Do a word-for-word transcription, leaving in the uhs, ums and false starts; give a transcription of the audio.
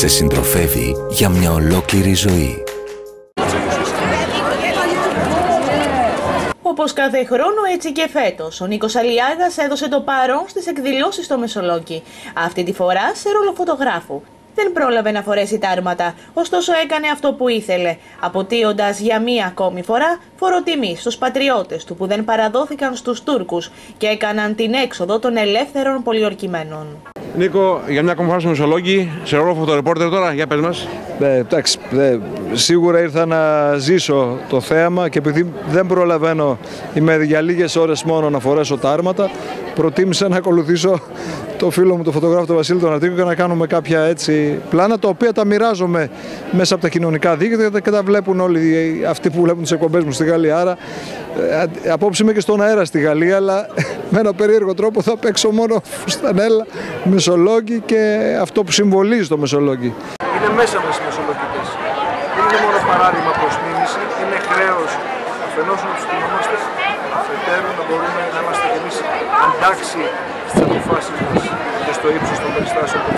σε συντροφεύει για μια ολόκληρη ζωή. Όπως κάθε χρόνο, έτσι και φέτος, ο Νίκος Αλιάγας έδωσε το παρόν στις εκδηλώσεις στο Μεσολόγγι. Αυτή τη φορά σε ρόλο φωτογράφου. Δεν πρόλαβε να φορέσει τάρματα, ωστόσο έκανε αυτό που ήθελε, αποτείοντας για μία ακόμη φορά φοροτιμή στους πατριώτες του που δεν παραδόθηκαν στους Τούρκους και έκαναν την έξοδο των ελεύθερων πολιορκημένων. Νίκο, για μια ακόμη φορά στο Μεσολόγγι, σε ρόλο φωτορεπόρτερ τώρα, για πες μας. Ναι, εντάξει, ναι, σίγουρα ήρθα να ζήσω το θέαμα και επειδή δεν προλαβαίνω, είμαι για λίγες ώρες μόνο να φορέσω τα άρματα, προτίμησα να ακολουθήσω το φίλο μου, το φωτογράφο τον Βασίλη τον Αρτίκο και να κάνουμε κάποια έτσι πλάνα, τα οποία τα μοιράζομαι μέσα από τα κοινωνικά δίκτυα και τα βλέπουν όλοι αυτοί που βλέπουν τις εκπομπές μου στη Γαλλία. Άρα, ε, απόψε είμαι και στον αέρα στη Γαλλία, αλλά με ένα περίεργο τρόπο θα παίξω μόνο φουστανέλα, Μεσολόγγι και αυτό που συμβολίζει το Μεσολόγγι. Είναι μέσα μας οι μεσολογγικές. Δεν είναι μόνο παράδειγμα προς μίμηση, είναι χρέος αφενός να τους θυμόμαστε, αφετέρου να μπορούμε να είμαστε κι εμείς αντάξιοι στις αποφάσεις μας και στο ύψος των περιστάσεων.